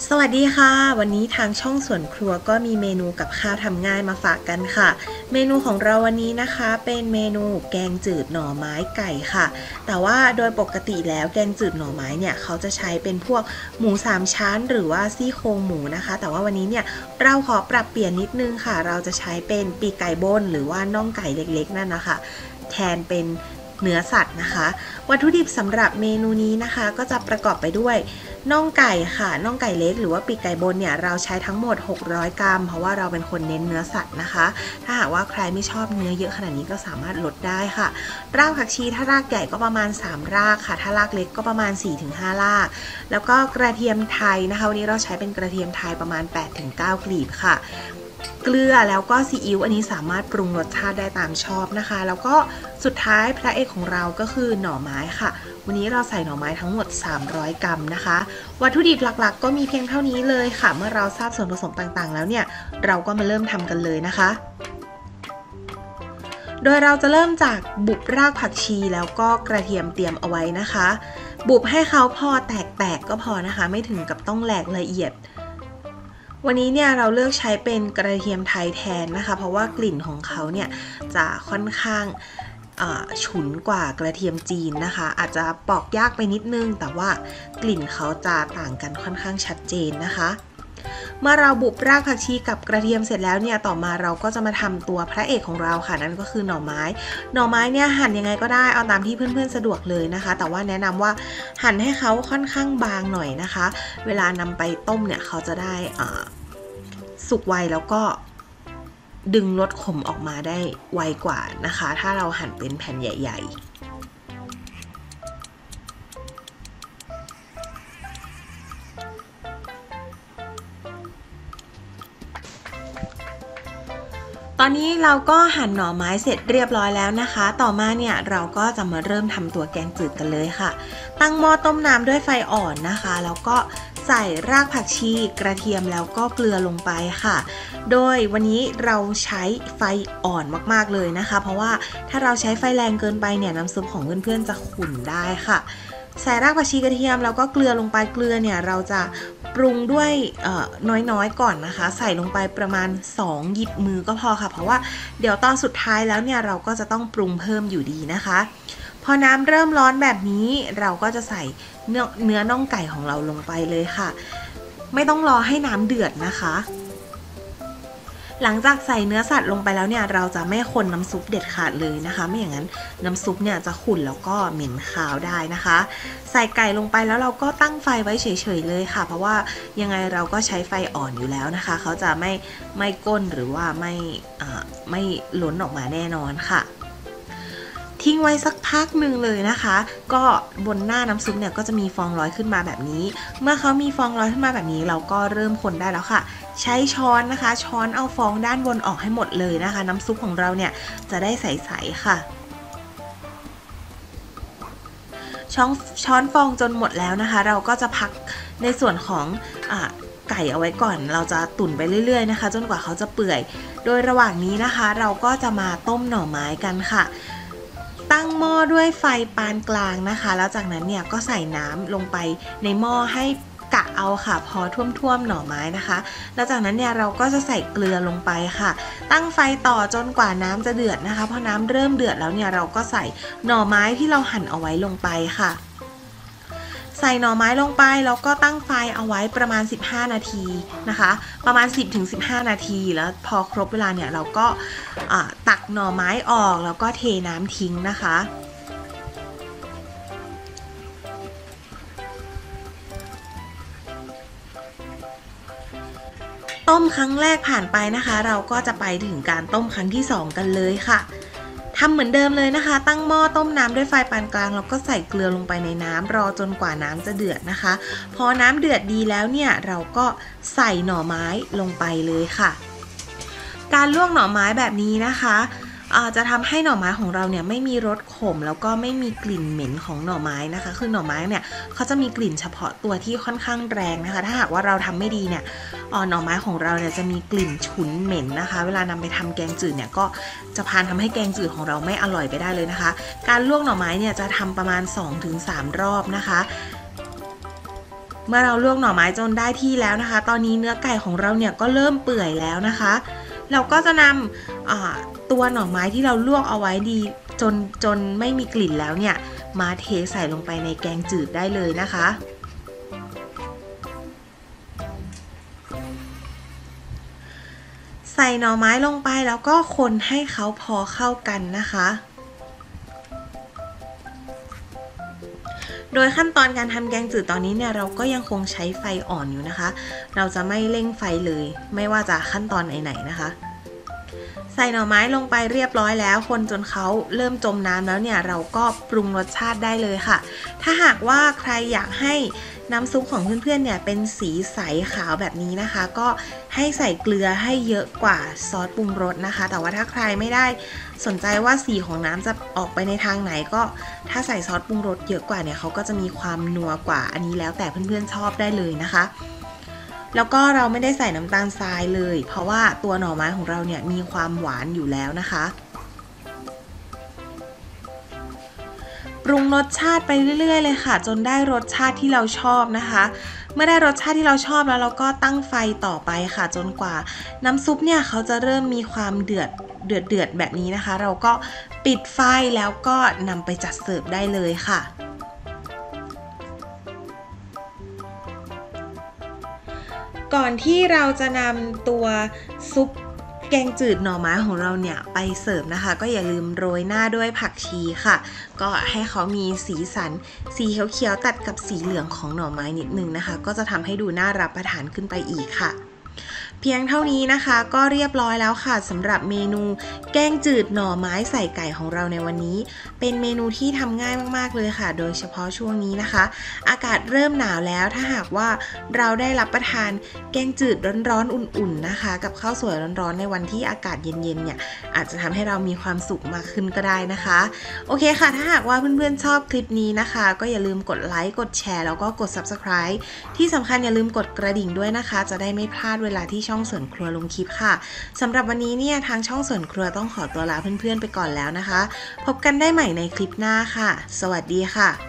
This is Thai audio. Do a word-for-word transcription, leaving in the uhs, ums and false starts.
สวัสดีค่ะวันนี้ทางช่องสวนครัวก็มีเมนูกับข้าวทำง่ายมาฝากกันค่ะเมนูของเราวันนี้นะคะเป็นเมนูแกงจืดหน่อไม้ไก่ค่ะแต่ว่าโดยปกติแล้วแกงจืดหน่อไม้เนี่ยเขาจะใช้เป็นพวกหมูสามชั้นหรือว่าซี่โครงหมูนะคะแต่ว่าวันนี้เนี่ยเราขอปรับเปลี่ยนนิดนึงค่ะเราจะใช้เป็นปีกไก่บนหรือว่าน่องไก่เล็กๆนั่นนะคะแทนเป็นเนื้อสัตว์นะคะวัตถุดิบสำหรับเมนูนี้นะคะก็จะประกอบไปด้วยน่องไก่ค่ะน่องไก่เล็กหรือว่าปีกไก่บนเนี่ยเราใช้ทั้งหมดหกร้อยกรัมเพราะว่าเราเป็นคนเน้นเนื้อสัตว์นะคะถ้าหากว่าใครไม่ชอบเนื้อเยอะขนาดนี้ก็สามารถลดได้ค่ะรากผักชีถ้ารากใหญ่ก็ประมาณสามรากค่ะถ้ารากเล็กก็ประมาณ สี่ถึงห้า รากแล้วก็กระเทียมไทยนะคะวันนี้เราใช้เป็นกระเทียมไทยประมาณ แปดถึงเก้า กลีบค่ะเกลือแล้วก็ซีอิ๊วอันนี้สามารถปรุงรสชาติได้ตามชอบนะคะแล้วก็สุดท้ายพระเอกของเราก็คือหน่อไม้ค่ะวันนี้เราใส่หน่อไม้ทั้งหมดสามร้อยกรัมนะคะวัตถุดิบหลักๆก็มีเพียงเท่านี้เลยค่ะเมื่อเราทราบส่วนผสมต่างๆแล้วเนี่ยเราก็มาเริ่มทำกันเลยนะคะโดยเราจะเริ่มจากบุบรากผักชีแล้วก็กระเทียมเตรียมเอาไว้นะคะบุบให้เขาพอแตกๆก็พอนะคะไม่ถึงกับต้องแหลกละเอียดวันนี้เนี่ยเราเลือกใช้เป็นกระเทียมไทยแทนนะคะเพราะว่ากลิ่นของเขาเนี่ยจะค่อนข้างฉุนกว่ากระเทียมจีนนะคะอาจจะปอกยากไปนิดนึงแต่ว่ากลิ่นเขาจะต่างกันค่อนข้างชัดเจนนะคะเมื่อเราบุบรากผักชีกับกระเทียมเสร็จแล้วเนี่ยต่อมาเราก็จะมาทำตัวพระเอกของเราค่ะนั่นก็คือหน่อไม้หน่อไม้เนี่ยหั่นยังไงก็ได้เอาตามที่เพื่อนๆสะดวกเลยนะคะแต่ว่าแนะนำว่าหั่นให้เขาค่อนข้างบางหน่อยนะคะเวลานำไปต้มเนี่ยเขาจะได้สุกไวแล้วก็ดึงรสขมออกมาได้ไวกว่านะคะถ้าเราหั่นเป็นแผ่นใหญ่ๆตอนนี้เราก็หั่นหน่อไม้เสร็จเรียบร้อยแล้วนะคะต่อมาเนี่ยเราก็จะมาเริ่มทำตัวแกงจืดกันเลยค่ะตั้งหม้อต้มน้ำด้วยไฟอ่อนนะคะแล้วก็ใส่รากผักชีกระเทียมแล้วก็เกลือลงไปค่ะโดยวันนี้เราใช้ไฟอ่อนมากๆเลยนะคะเพราะว่าถ้าเราใช้ไฟแรงเกินไปเนี่ยน้ำซุปของเพื่อนๆจะขุ่นได้ค่ะใส่รากผักชีกระเทียมแล้วก็เกลือลงไปเกลือเนี่ยเราจะปรุงด้วยน้อยๆก่อนนะคะใส่ลงไปประมาณสองหยิบมือก็พอค่ะเพราะว่าเดี๋ยวตอนสุดท้ายแล้วเนี่ยเราก็จะต้องปรุงเพิ่มอยู่ดีนะคะพอน้ำเริ่มร้อนแบบนี้เราก็จะใส่เนื้อเนื้อน่องไก่ของเราลงไปเลยค่ะไม่ต้องรอให้น้ำเดือดนะคะหลังจากใส่เนื้อสัตว์ลงไปแล้วเนี่ยเราจะไม่คนน้ำซุปเด็ดขาดเลยนะคะไม่อย่างนั้นน้ำซุปเนี่ยจะขุ่นแล้วก็เหม็นคาวได้นะคะใส่ไก่ลงไปแล้วเราก็ตั้งไฟไว้เฉยๆเลยค่ะเพราะว่ายังไงเราก็ใช้ไฟอ่อนอยู่แล้วนะคะเขาจะไม่ไม่ก้นหรือว่าไม่อ่าไม่ล้นออกมาแน่นอนค่ะทิ้งไว้สักพักหนึ่งเลยนะคะก็บนหน้าน้ำซุปเนี่ยก็จะมีฟองลอยขึ้นมาแบบนี้เมื่อเขามีฟองลอยขึ้นมาแบบนี้เราก็เริ่มคนได้แล้วค่ะใช้ช้อนนะคะช้อนเอาฟองด้านบนออกให้หมดเลยนะคะน้ำซุปของเราเนี่ยจะได้ใสๆค่ะช้อนช้อนฟองจนหมดแล้วนะคะเราก็จะพักในส่วนของอ่าไก่เอาไว้ก่อนเราจะตุ๋นไปเรื่อยๆนะคะจนกว่าเขาจะเปื่อยโดยระหว่างนี้นะคะเราก็จะมาต้มหน่อไม้กันค่ะตั้งหม้อด้วยไฟปานกลางนะคะแล้วจากนั้นเนี่ยก็ใส่น้ำลงไปในหม้อให้กะเอาค่ะพอท่วมๆหน่อไม้นะคะแล้วจากนั้นเนี่ยเราก็จะใส่เกลือลงไปค่ะตั้งไฟต่อจนกว่าน้ำจะเดือดนะคะพอน้ำเริ่มเดือดแล้วเนี่ยเราก็ใส่หน่อไม้ที่เราหั่นเอาไว้ลงไปค่ะใส่หน่อไม้ลงไปแล้วก็ตั้งไฟเอาไว้ประมาณสิบห้านาทีนะคะประมาณ สิบถึงสิบห้า นาทีแล้วพอครบเวลาเนี่ยเราก็ตักหน่อไม้ออกแล้วก็เทน้ำทิ้งนะคะต้มครั้งแรกผ่านไปนะคะเราก็จะไปถึงการต้มครั้งที่สองกันเลยค่ะทำเหมือนเดิมเลยนะคะตั้งหม้อต้มน้ำด้วยไฟปานกลางแล้วก็ใส่เกลือลงไปในน้ำรอจนกว่าน้ำจะเดือดนะคะพอน้ำเดือดดีแล้วเนี่ยเราก็ใส่หน่อไม้ลงไปเลยค่ะการลวกหน่อไม้แบบนี้นะคะจะทำให้หน่อไม้ของเราเนี่ยไม่มีรสขมแล้วก็ไม่มีกลิ่นเหม็นของหน่อไม้นะคะคือหน่อไม้เนี่ยเขาจะมีกลิ่นเฉพาะตัวที่ค่อนข้างแรงนะคะถ้าหากว่าเราทำไม่ดีเนี่ยหน่อไม้ของเราเนี่ยจะมีกลิ่นฉุนเหม็นนะคะเวลานำไปทำแกงจืดเนี่ยก็จะพานทำให้แกงจืดของเราไม่อร่อยไปได้เลยนะคะการลวกหน่อไม้เนี่ยจะทำประมาณ สองถึงสาม รอบนะคะเมื่อเราลวกหน่อไม้จนได้ที่แล้วนะคะตอนนี้เนื้อไก่ของเราเนี่ยก็เริ่มเปื่อยแล้วนะคะเราก็จะนำตัวหน่อไม้ที่เราลวกเอาไว้ดีจนจนไม่มีกลิ่นแล้วเนี่ยมาเทใส่ลงไปในแกงจืดได้เลยนะคะใส่หน่อไม้ลงไปแล้วก็คนให้เขาพอเข้ากันนะคะโดยขั้นตอนการทำแกงจืดตอนนี้เนี่ยเราก็ยังคงใช้ไฟอ่อนอยู่นะคะเราจะไม่เร่งไฟเลยไม่ว่าจะขั้นตอนไหนๆนะคะใส่หน่อไม้ลงไปเรียบร้อยแล้วคนจนเขาเริ่มจมน้ำแล้วเนี่ยเราก็ปรุงรสชาติได้เลยค่ะถ้าหากว่าใครอยากให้น้ำซุปของเพื่อนๆเนี่ยเป็นสีใสขาวแบบนี้นะคะก็ให้ใส่เกลือให้เยอะกว่าซอสปรุงรสนะคะแต่ว่าถ้าใครไม่ได้สนใจว่าสีของน้ำจะออกไปในทางไหนก็ถ้าใส่ซอสปรุงรสเยอะกว่าเนี่ยเขาก็จะมีความนัวกว่าอันนี้แล้วแต่เพื่อนๆชอบได้เลยนะคะแล้วก็เราไม่ได้ใส่น้ำตาลทรายเลยเพราะว่าตัวหน่อไม้ของเราเนี่ยมีความหวานอยู่แล้วนะคะปรุงรสชาติไปเรื่อยๆเลยค่ะจนได้รสชาติที่เราชอบนะคะเมื่อได้รสชาติที่เราชอบแล้วเราก็ตั้งไฟต่อไปค่ะจนกว่าน้ำซุปเนี่ยเขาจะเริ่มมีความเดือดเดือดเดือดแบบนี้นะคะเราก็ปิดไฟแล้วก็นำไปจัดเสิร์ฟได้เลยค่ะก่อนที่เราจะนำตัวซุปแกงจืดหน่อไม้ของเราเนี่ยไปเสิร์ฟนะคะก็อย่าลืมโรยหน้าด้วยผักชีค่ะก็ให้เขามีสีสันสีเขียวๆตัดกับสีเหลืองของหน่อไม้นิดนึงนะคะก็จะทำให้ดูน่ารับประทานขึ้นไปอีกค่ะเพียงเท่านี้นะคะก็เรียบร้อยแล้วค่ะสำหรับเมนูแกงจืดหน่อไม้ใส่ไก่ของเราในวันนี้เป็นเมนูที่ทำง่ายมากๆเลยค่ะโดยเฉพาะช่วงนี้นะคะอากาศเริ่มหนาวแล้วถ้าหากว่าเราได้รับประทานแกงจืดร้อนๆอุ่นๆนะคะกับข้าวสวยร้อนๆในวันที่อากาศเย็นๆเนี่ยอาจจะทำให้เรามีความสุขมากขึ้นก็ได้นะคะโอเคค่ะถ้าหากว่าเพื่อนๆชอบคลิปนี้นะคะก็อย่าลืมกดไลค์กดแชร์แล้วก็กด ซับสไครบ์ ที่สำคัญอย่าลืมกดกระดิ่งด้วยนะคะจะได้ไม่พลาดเวลาที่ช่องสวนครัวลงคลิปค่ะสำหรับวันนี้เนี่ยทางช่องสวนครัวต้องขอตัวลาเพื่อนๆไปก่อนแล้วนะคะพบกันได้ใหม่ในคลิปหน้าค่ะสวัสดีค่ะ